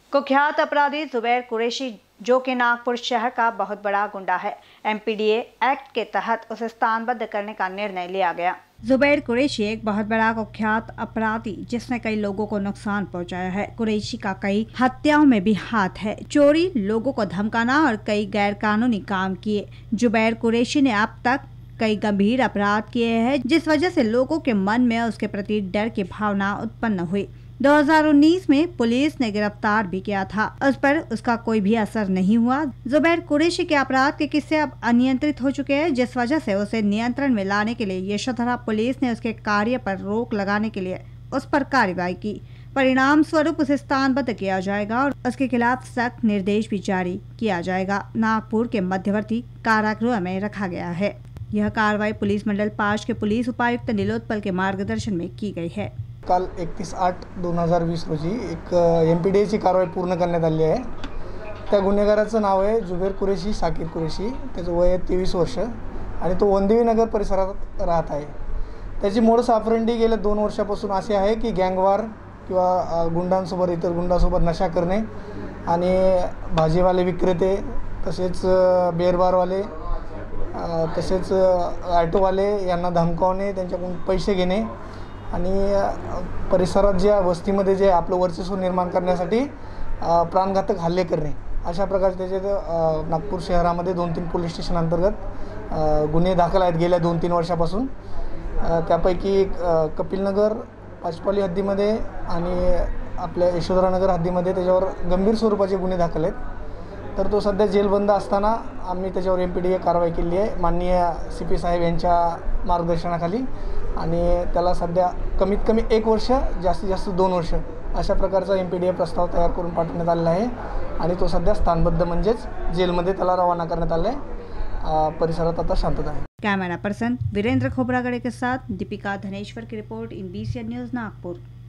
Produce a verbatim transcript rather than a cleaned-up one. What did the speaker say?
कुख्यात अपराधी जुबैर कुरैशी, जो कि नागपुर शहर का बहुत बड़ा गुंडा है, M P D A act के तहत उसे स्थानबद्ध करने का निर्णय लिया गया। जुबैर कुरैशी एक बहुत बड़ा कुख्यात अपराधी जिसने कई लोगों को नुकसान पहुंचाया है। कुरैशी का कई हत्याओं में भी हाथ है, चोरी, लोगों को धमकाना और कई गैर कानूनी काम किए। जुबैर कुरैशी ने अब तक कई गंभीर अपराध किए हैं, जिस वजह से लोगों के मन में उसके प्रति डर की भावना उत्पन्न हुई। दो हज़ार उन्नीस में पुलिस ने गिरफ्तार भी किया था, उस पर उसका कोई भी असर नहीं हुआ। जुबैर कुरैशी के अपराध के किस्से अब अनियंत्रित हो चुके हैं, जिस वजह से उसे नियंत्रण में लाने के लिए यशोधरा पुलिस ने उसके कार्य पर रोक लगाने के लिए उस पर कार्रवाई की। परिणाम स्वरूप उसे स्थानबद्ध किया जाएगा और उसके खिलाफ सख्त निर्देश भी जारी किया जाएगा। नागपुर के मध्यवर्ती कारागृह में रखा गया है। यह कार्रवाई पुलिस मंडल पाँच के पुलिस उपायुक्त नीलोत्पल के मार्गदर्शन में की गई है। काल एकतीस आठ दोन हजार वीस रोजी एक एम पी डी एची कारवाई पूर्ण करण्यात आली आहे। त्या गुन्हेगाराचं नाव आहे जुबैर कुरैशी शाकीर कुरैशी। त्याचं वय आहे तेवीस वर्ष आणि तो वंदिवी नगर परिसरात राहत आहे। त्याची मोडस ऑपरेंडी गेल्या दोन वर्षापासून अशी आहे की गँगवार किंवा गुंडांसोबत इतर गुंडांसोबत नशा करणे आणि भाजीवाले विक्रेते, तसेच बेरबारवाले, तसेच ऑटोवाले यांना धमकावणे, त्यांच्याकडून पैसे घेणे आणि परिसरात ज्या वस्तीमध्ये जे आपलं वर्चस्व निर्माण करण्यासाठी प्राणघातक हल्ले करणे, अशा प्रकारचे त्याचे नागपूर शहरामध्ये दोन तीन पोलीस स्टेशन अंतर्गत गुन्हे दाखल आहेत गेल्या दोन तीन वर्षापासून। त्यापैकी कपिलनगर पाचपाली हद्दीमध्ये आणि आपल्या यशोधरानगर हद्दीमध्ये त्याच्यावर गंभीर स्वरूपाचे गुन्हे दाखल आहेत। तर तो सध्या जेलबंद असताना आम्ही त्याच्यावर एम पी डी ए कारवाई केली आहे माननीय सी पी साहेब यांच्या मार्गदर्शनाखाली, आणि त्याला सध्या कमीत कमी एक वर्ष, जास्तीत जास्त दोन वर्ष अशा प्रकारचा एम पी डी ए प्रस्ताव तयार करून पाठवण्यात आलेला आहे आणि तो सध्या स्थानबद्ध म्हणजेच जेलमध्ये त्याला रवाना करण्यात आला आहे। परिसरात आता शांतता आहे। कैमरा पर्सन वीरेंद्र खोबरागड़े के साथ दीपिका धनेश्वर की report in B C N news Nagpur.